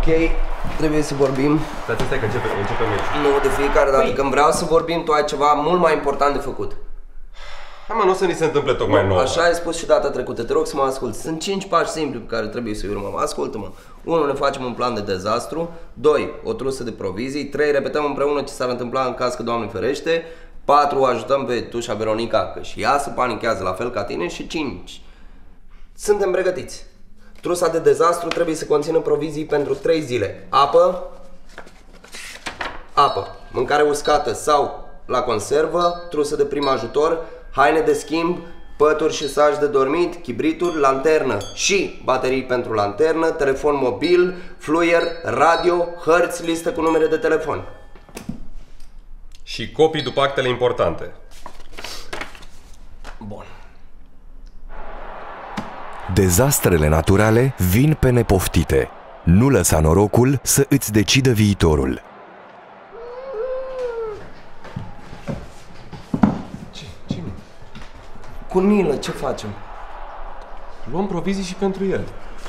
Ok, trebuie să vorbim. Stai că începem meciul. Nu, de fiecare dată când vreau să vorbim, tu ai ceva mult mai important de făcut. Hai mă, nu o să ni se întâmple tocmai nouă. Așa ai spus și data trecută, te rog să mă asculti. Sunt 5 pași simpli pe care trebuie să-i urmăm. Ascultă-mă. 1. Ne facem un plan de dezastru. 2. O trusă de provizii. 3. Repetăm împreună ce s-ar întâmpla în caz că Doamne ferește. 4. Ajutăm pe Tușa Veronica că și ea se panichează la fel ca tine. Și 5. Suntem pregătiți. Trusa de dezastru trebuie să conțină provizii pentru 3 zile. Apă, mâncare uscată sau la conservă, trusă de prim ajutor, haine de schimb, pături și saci de dormit, chibrituri, lanternă și baterii pentru lanternă, telefon mobil, fluier, radio, hărți, listă cu numere de telefon. Și copii după actele importante. Bun. Dezastrele naturale vin pe nepoftite. Nu lăsa norocul să îți decidă viitorul. Ce? Cu Nilă, ce facem? Luăm provizii și pentru el.